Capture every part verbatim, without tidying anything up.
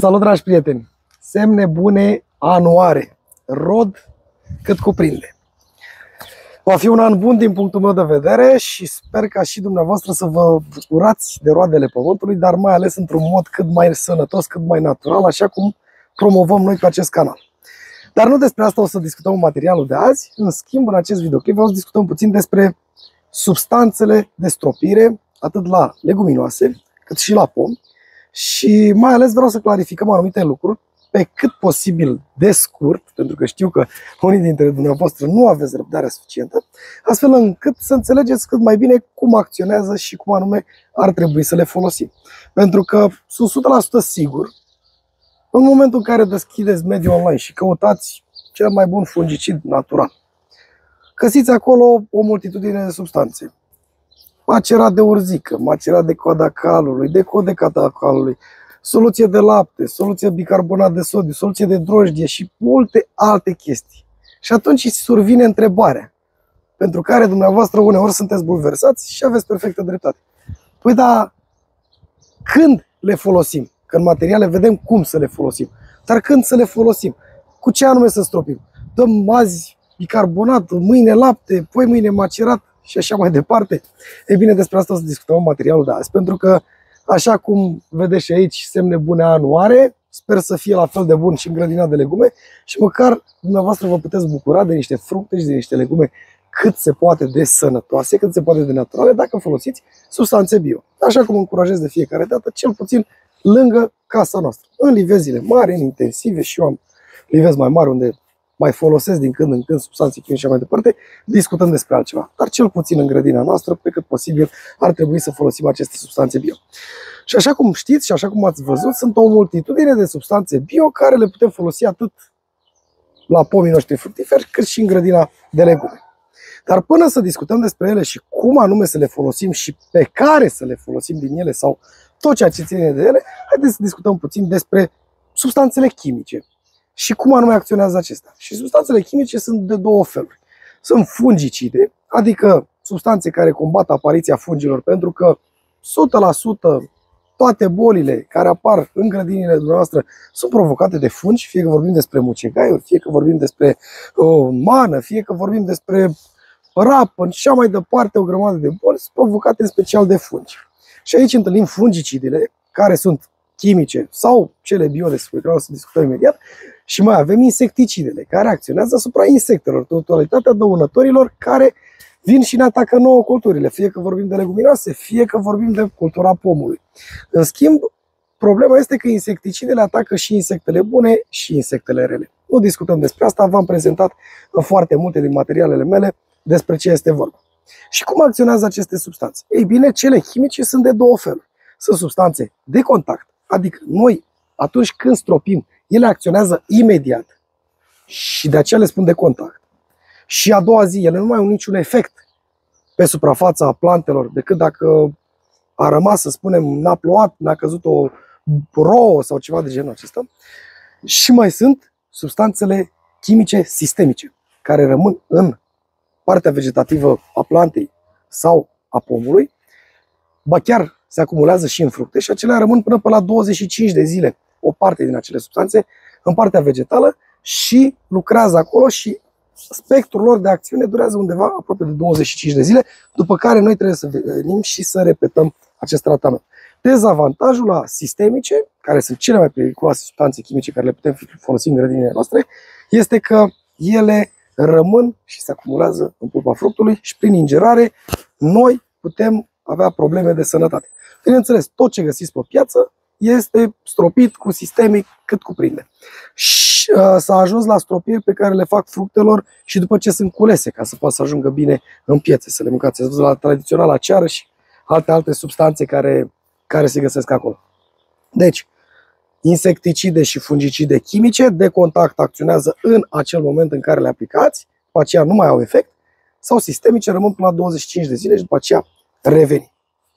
Salut, dragi prieteni! Semne bune anuare, rod cât cuprinde. Va fi un an bun din punctul meu de vedere și sper ca și dumneavoastră să vă bucurați de roadele pământului, dar mai ales într-un mod cât mai sănătos, cât mai natural, așa cum promovăm noi pe acest canal. Dar nu despre asta o să discutăm în materialul de azi. În schimb, în acest videoclip vreau să discutăm puțin despre substanțele de stropire, atât la leguminoase cât și la pomi. Și mai ales vreau să clarificăm anumite lucruri pe cât posibil de scurt, pentru că știu că unii dintre dumneavoastră nu aveți răbdarea suficientă, astfel încât să înțelegeți cât mai bine cum acționează și cum anume ar trebui să le folosim. Pentru că sunt o sută la sută sigur, în momentul în care deschideți mediul online și căutați cel mai bun fungicid natural, găsiți acolo o multitudine de substanțe. Macerat de urzică, macerat de coada calului, de codecata calului, soluție de lapte, soluție de bicarbonat de sodiu, soluție de drojdie și multe alte chestii. Și atunci îți survine întrebarea, pentru care dumneavoastră uneori sunteți bulversați și aveți perfectă dreptate. Păi da, când le folosim? Că în materiale vedem cum să le folosim. Dar când să le folosim? Cu ce anume să stropim? Dăm azi bicarbonat, mâine lapte, poi mâine macerat și așa mai departe. Ei bine, despre asta o să discutăm în materialul de azi, pentru că, așa cum vedeți și aici, semne bune anuare, sper să fie la fel de bun și în grădina de legume și măcar dumneavoastră vă puteți bucura de niște fructe și de niște legume cât se poate de sănătoase, cât se poate de naturale, dacă folosiți substanțe bio. Așa cum încurajez de fiecare dată, cel puțin lângă casa noastră. În livezile mari, în intensive, și eu am livezi mai mari unde mai folosesc din când în când substanțe chimice și mai departe, discutăm despre altceva. Dar cel puțin în grădina noastră, pe cât posibil, ar trebui să folosim aceste substanțe bio. Și așa cum știți și așa cum ați văzut, sunt o multitudine de substanțe bio care le putem folosi atât la pomii noștri fructiferi, cât și în grădina de legume. Dar până să discutăm despre ele și cum anume să le folosim și pe care să le folosim din ele sau tot ceea ce ține de ele, haideți să discutăm puțin despre substanțele chimice și cum anume acționează acestea. Și substanțele chimice sunt de două feluri. Sunt fungicide, adică substanțe care combat apariția fungilor, pentru că o sută la sută toate bolile care apar în grădinile dumneavoastră sunt provocate de fungi, fie că vorbim despre mucegaiuri, fie că vorbim despre uh, mană, fie că vorbim despre rapă și așa mai departe, o grămadă de boli sunt provocate în special de fungi. Și aici întâlnim fungicidele, care sunt chimice sau cele bio, despre care o să discutăm imediat, și mai avem insecticidele, care acționează asupra insectelor, totalitatea dăunătorilor care vin și ne atacă nouă culturile, fie că vorbim de leguminoase, fie că vorbim de cultura pomului. În schimb, problema este că insecticidele atacă și insectele bune și insectele rele. Nu discutăm despre asta, v-am prezentat în foarte multe din materialele mele despre ce este vorba. Și cum acționează aceste substanțe? Ei bine, cele chimice sunt de două feluri. Sunt substanțe de contact, adică noi, atunci când stropim, ele acționează imediat și de aceea le spun de contact. Și a doua zi, ele nu mai au niciun efect pe suprafața plantelor decât dacă a rămas, să spunem, n-a plouat, n-a căzut o rouă sau ceva de genul acesta. Și mai sunt substanțele chimice sistemice, care rămân în partea vegetativă a plantei sau a pomului, ba chiar se acumulează și în fructe și acelea rămân până pe la douăzeci și cinci de zile, o parte din acele substanțe, în partea vegetală și lucrează acolo și spectrul lor de acțiune durează undeva aproape de douăzeci și cinci de zile, după care noi trebuie să venim și să repetăm acest tratament. Dezavantajul la sistemice, care sunt cele mai periculoase substanțe chimice care le putem folosi în grădinile noastre, este că ele rămân și se acumulează în pulpa fructului și prin ingerare noi putem avea probleme de sănătate. Bineînțeles, tot ce găsiți pe piață este stropit cu sistemic cât cuprinde. Și uh, s-a ajuns la stropiri pe care le fac fructelor și după ce sunt culese, ca să poată să ajungă bine în piețe, să le mâncați. Ați văzut la tradiționala ceară și alte alte substanțe care, care se găsesc acolo. Deci, insecticide și fungicide chimice de contact acționează în acel moment în care le aplicați, după aceea nu mai au efect, sau sistemice rămân până la douăzeci și cinci de zile și după aceea reveni.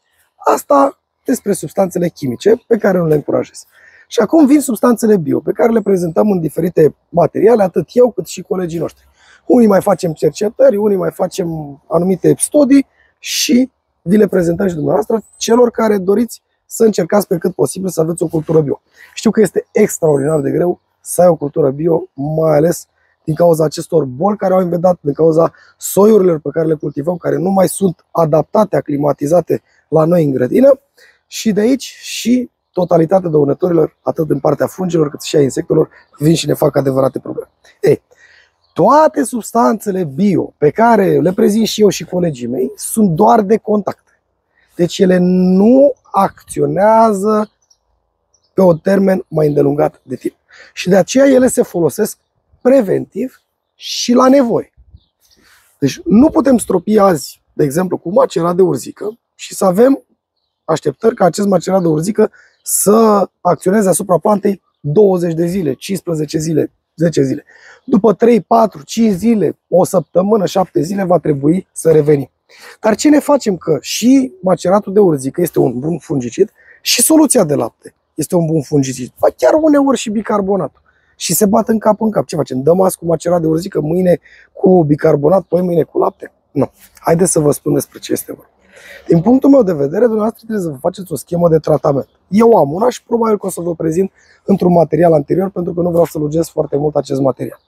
Asta despre substanțele chimice pe care nu le încurajez. Și acum vin substanțele bio, pe care le prezentăm în diferite materiale, atât eu cât și colegii noștri. Unii mai facem cercetări, unii mai facem anumite studii și vi le prezentăm și dumneavoastră celor care doriți să încercați pe cât posibil să aveți o cultură bio. Știu că este extraordinar de greu să ai o cultură bio, mai ales din cauza acestor boli care au invadat, din cauza soiurilor pe care le cultivăm, care nu mai sunt adaptate, aclimatizate la noi în grădină, și de aici și totalitatea dăunătorilor, atât din partea fungilor cât și a insectelor, vin și ne fac adevărate probleme. Ei, toate substanțele bio pe care le prezint și eu și colegii mei sunt doar de contact. Deci ele nu acționează pe un termen mai îndelungat de timp. Și de aceea ele se folosesc preventiv și la nevoie. Deci nu putem stropi azi, de exemplu, cu macerat de urzică și să avem așteptări ca acest macerat de urzică să acționeze asupra plantei douăzeci de zile, cincisprezece zile, zece zile. După trei, patru, cinci zile, o săptămână, șapte zile va trebui să revenim. Dar ce ne facem? Că și maceratul de urzică este un bun fungicid și soluția de lapte este un bun fungicid. Ba chiar uneori și bicarbonatul. Și se bat în cap în cap. Ce facem? Dăm azi cu macerat de urzică, mâine cu bicarbonat, poi mâine cu lapte? Nu. Haideți să vă spun despre ce este vorba. Din punctul meu de vedere, dumneavoastră trebuie să vă faceți o schemă de tratament. Eu am una și probabil că o să vă prezint într-un material anterior, pentru că nu vreau să lungesc foarte mult acest material.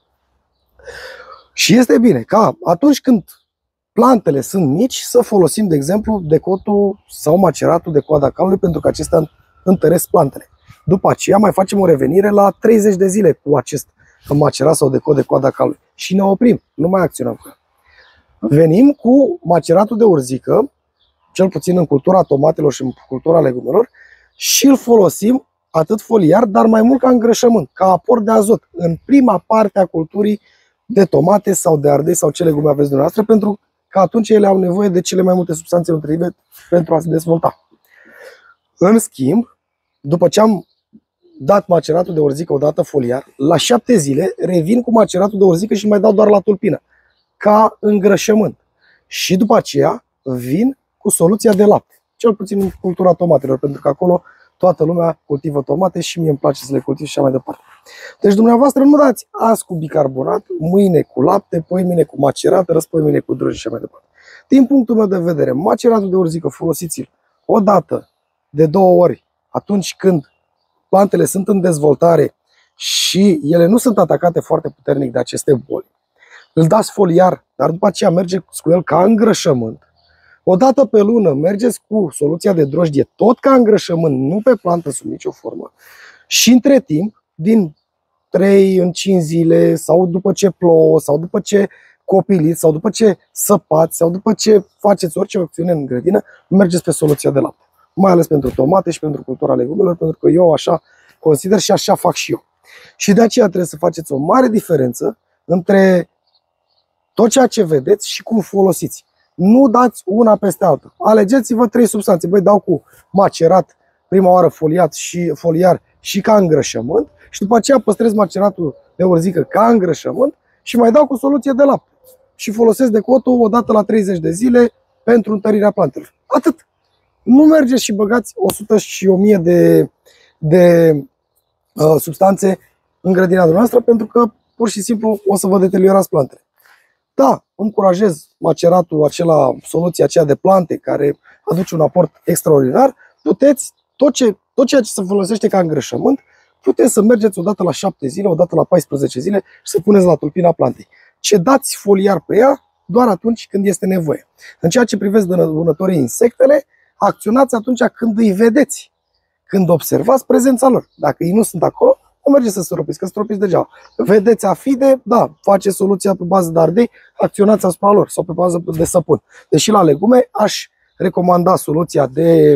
Și este bine ca atunci când plantele sunt mici să folosim, de exemplu, decotul sau maceratul de coada calului, pentru că acestea întăresc plantele. După aceea mai facem o revenire la treizeci de zile cu acest macerat sau decot de coada calului și ne oprim, nu mai acționăm cu el. Venim cu maceratul de urzică, cel puțin în cultura tomatelor și în cultura legumelor, și îl folosim atât foliar, dar mai mult ca îngrășământ, ca aport de azot în prima parte a culturii de tomate sau de ardei sau ce legume aveți dumneavoastră, pentru că atunci ele au nevoie de cele mai multe substanțe nutritive pentru a se dezvolta. În schimb, după ce am dat maceratul de urzică odată foliar, la șapte zile revin cu maceratul de urzică și mai dau doar la tulpină, ca îngrășământ. Și după aceea vin cu soluția de lapte, cel puțin în cultura tomatelor, pentru că acolo toată lumea cultivă tomate și mie îmi place să le cultiv și așa mai departe. Deci dumneavoastră nu dați azi cu bicarbonat, mâine cu lapte, poi mâine cu macerat, răspoi mâine cu droji și așa mai departe. Din punctul meu de vedere, maceratul de urzică folosiți-l o dată, de două ori, atunci când plantele sunt în dezvoltare și ele nu sunt atacate foarte puternic de aceste boli. Îl dați foliar, dar după aceea mergeți cu el ca îngrășământ. O dată pe lună mergeți cu soluția de drojdie, tot ca îngrășământ, nu pe plantă sub nicio formă. Și între timp, din trei în cinci zile, sau după ce plouă, sau după ce copiliți, sau după ce săpați, sau după ce faceți orice acțiune în grădină, mergeți pe soluția de lapte. Mai ales pentru tomate și pentru cultura legumelor, pentru că eu așa consider și așa fac și eu. Și de aceea trebuie să faceți o mare diferență între tot ceea ce vedeți și cum folosiți. Nu dați una peste alta. Alegeți-vă trei substanțe. Băi, dau cu macerat prima oară foliat și foliar și ca îngrășământ și după aceea păstrez maceratul de urzică ca îngrășământ și mai dau cu soluție de lapte. Și folosesc decotul o dată la treizeci de zile pentru întărirea plantelor. Atât. Nu mergeți și băgați o sută și o mie de, de uh, substanțe în grădina noastră, pentru că pur și simplu o să vă deteriorați plantele. Da, încurajez maceratul acela, soluția aceea de plante care aduce un aport extraordinar. Puteți, tot, ce, tot ceea ce se folosește ca îngrășământ, puteți să mergeți odată la șapte zile, odată la paisprezece zile și să puneți la tulpina plantei. Ce dați foliar pe ea doar atunci când este nevoie. În ceea ce privește dăunătorii insectele, acționați atunci când îi vedeți, când observați prezența lor. Dacă ei nu sunt acolo, nu mergeți să stropiți, că stropiți degeaba. Vedeți afide, da, faceți soluția pe bază de ardei, acționați asupra lor sau pe bază de săpun. Deși la legume aș recomanda soluția de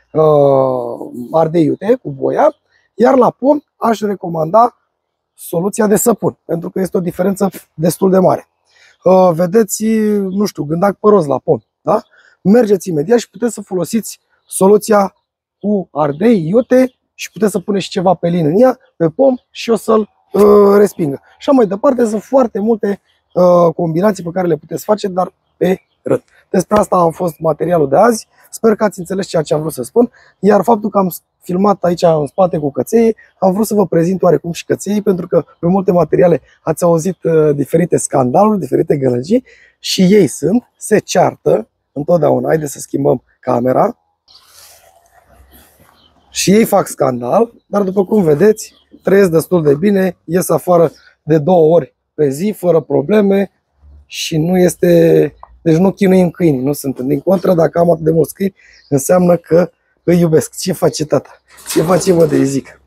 uh, ardei iute cu boia, iar la pom aș recomanda soluția de săpun, pentru că este o diferență destul de mare. Uh, vedeți, nu știu, gândac păros la pom, da? Mergeți imediat și puteți să folosiți soluția cu ardei iute și puteți să puneți și ceva pelin în ea, pe pom, și o să-l uh, respingă. Și mai departe, sunt foarte multe uh, combinații pe care le puteți face, dar pe rând. Despre asta a fost materialul de azi. Sper că ați înțeles ceea ce am vrut să spun. Iar faptul că am filmat aici în spate cu căței, am vrut să vă prezint oarecum și căței, pentru că pe multe materiale ați auzit uh, diferite scandaluri, diferite gălăgii și ei sunt, se ceartă întotdeauna. Haideți să schimbăm camera. Și ei fac scandal, dar după cum vedeți, trăiesc destul de bine, ies afară de două ori pe zi, fără probleme și nu este... Deci nu chinuim câinii, nu sunt. Din contră, dacă am atât de mulți câini, înseamnă că îi iubesc. Ce face tata? Ce face vă de zic?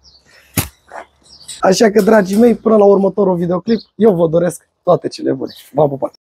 Așa că, dragii mei, până la următorul videoclip, eu vă doresc toate cele bune. V-am pupat!